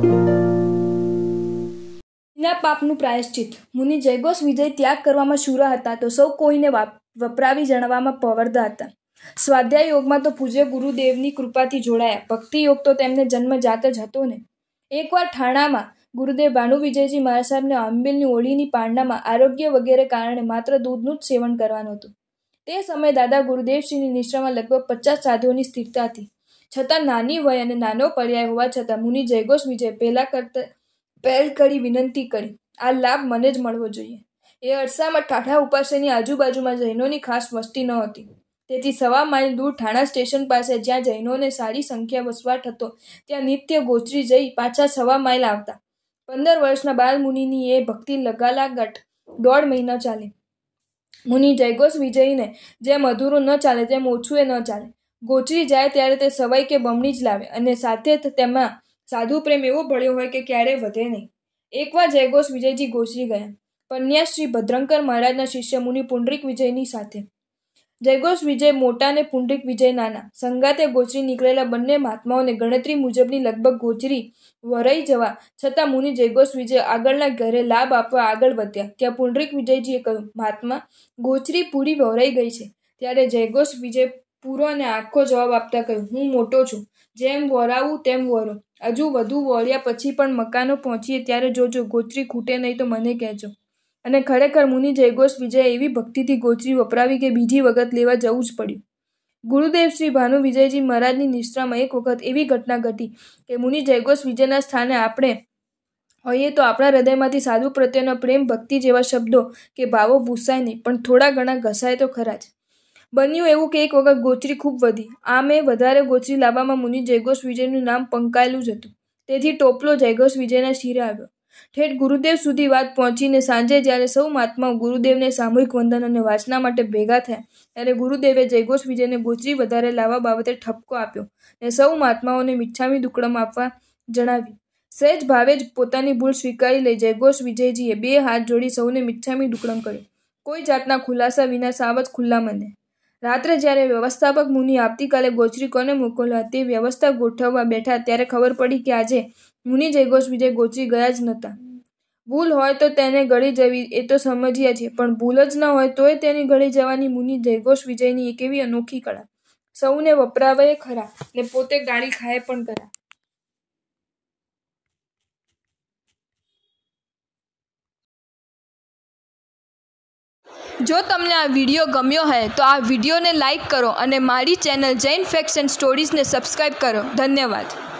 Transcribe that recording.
વિના પાપનું પ્રાયશ્ચિત। મુનિ જયઘોષ વિજય ત્યાગ કરવામાં શુરા હતા તો સૌ કોઈને વપરાવી જણવામાં પવર્દા હતા। સ્વાધ્યાય યોગમાં તો પૂજ્ય ગુરુદેવની કૃપાથી જોડાયા। ભક્તિ યોગ તો તેમને જન્મજાત જ હતો ને। એકવાર ઠાણામાં ગુરુદેવ ભાનુવિજયજી મહારાજ સાહેબને આંબીલની ઓળીની પાંડામાં આરોગ્ય વગેરે કારણે માત્ર દૂધનું જ સેવન કરવાનું હતું। તે સમયે દાદા ગુરુદેવશ્રીની નિશ્રામાં લગભગ 50 સાધુઓની સ્થિરતા હતી। છતાં નાની વય અને નાનો પર્યાય હોવા છતાં મુનિ જયઘોષ વિજય પહેલ કરી વિનંતી કરી, આ લાભ મને જ મળવો જોઈએ। એ અરસામાં ઠાઠા ઉપાશ્રયની આજુબાજુમાં જૈનોની ખાસ વસ્તી ન હતી। તેથી 1.25 માઇલ દૂર ઠાણા સ્ટેશન પાસે જ્યાં જૈનોને સારી સંખ્યા વસવાટ હતો ત્યાં નિત્ય ગોચરી જઈ પાછા 1.25 માઇલ આવતા। 15 વર્ષના બાલ મુનિની એ ભક્તિ લગાલાગટ 1.5 મહિના ચાલી। મુનિ જયઘોષ વિજયને જેમ અધૂરું ન ચાલે તેમ ઓછું એ ન ચાલે। ગોચરી જાય ત્યારે તે સવાઈ કે બમણી જ લાવે અને સાથે તેમાં સાધુ પ્રેમ એવો ભળ્યો હોય કે ક્યારેય વધે નહીં। એકવાર જયઘોષ વિજયજી ગોચરી ગયા, પન્યાસ શ્રી ભદ્રંકર મહારાજના શિષ્ય મુનિ પુંડરીક વિજયની સાથે। જયઘોષ વિજય મોટા ને પુંડરીક વિજય નાના, સંગાતે ગોચરી નીકળેલા બંને મહાત્માઓને ગણતરી મુજબની લગભગ ગોચરી વરાઈ જવા છતાં મુનિ જયઘોષ વિજય આગળના ઘરે લાભ આપવા આગળ વધ્યા। ત્યાં પુંડરીક વિજયજીએ કહ્યું, મહાત્મા, ગોચરી પૂરી વરાઈ ગઈ છે। ત્યારે જયઘોષ વિજય પૂરો અને આખો જવાબ આપતા કહ્યું, હું મોટો છું, જેમ વરાવું તેમ વરો। હજુ વધુ વળ્યા પછી પણ મકાનો પહોંચીએ ત્યારે જોજો, ગોચરી ખૂટે નહીં તો મને કહેજો। અને ખરેખર મુનિ જયઘોષ વિજય એવી ભક્તિથી ગોચરી વપરાવી કે બીજી વખત લેવા જવું જ પડ્યું। ગુરુદેવ શ્રી ભાનુ વિજયજી મહારાજની નિશ્રામાં એક વખત એવી ઘટના ઘટી કે મુનિ જયઘોષ વિજયના સ્થાને આપણે હોઈએ તો આપણા હૃદયમાંથી સાધુ પ્રત્યેનો પ્રેમ ભક્તિ જેવા શબ્દો કે ભાવો ભૂસાય નહીં પણ થોડા ઘણા ઘસાય તો ખરા જ। બન્યું એવું કે એક વખત ગોચરી ખૂબ વધી। આમે વધારે ગોચરી લાવવામાં મુનિ જયઘોષ વિજયનું નામ પંકાયેલું જ હતું। તેથી ટોપલો જયઘોષ વિજયના શિરે આવ્યો। ઠેઠ ગુરુદેવ સુધી વાત પહોંચીને સાંજે જ્યારે સૌ મહાત્માઓ ગુરુદેવને સામૂહિક વંદન અને વાસના માટે ભેગા થયા ત્યારે ગુરુદેવે જયઘોષ વિજયને ગોચરી વધારે લાવવા બાબતે ઠપકો આપ્યો અને સૌ મહાત્માઓને મિચ્છામી દુક્કડમ આપવા જણાવ્યું। સહેજ ભાવે જ પોતાની ભૂલ સ્વીકારી લઈ જયઘોષ વિજયજીએ 2 હાથ જોડી સૌને મિચ્છામી દુક્કડમ કર્યો, કોઈ જાતના ખુલાસા વિના સાવ જ ખુલ્લા મને। રાત્રે જ્યારે વ્યવસ્થાપક મુનિ આવતીકાલે ગોચરી કોને મોકલવા તે વ્યવસ્થા ગોઠવવા બેઠા ત્યારે ખબર પડી કે આજે મુનિ જયઘોષ વિજય ગોચરી ગયા જ નહોતા। ભૂલ હોય તો તેને ગળી જવી એ તો સમજીએ છીએ, પણ ભૂલ જ ન હોય તોય તેની ગળી જવાની મુનિ જયઘોષ વિજયની એક એવી અનોખી કળા, સૌને વપરાવે ખરા ને પોતે ગાળી ખાય પણ ખરા। જો તમને આ વિડીયો ગમ્યો હોય તો આ વિડીયોને લાઈક કરો અને મારી ચેનલ જૈન ફેક્ટ્સ એન્ડ સ્ટોરીઝને સબસ્ક્રાઈબ કરો। ધન્યવાદ।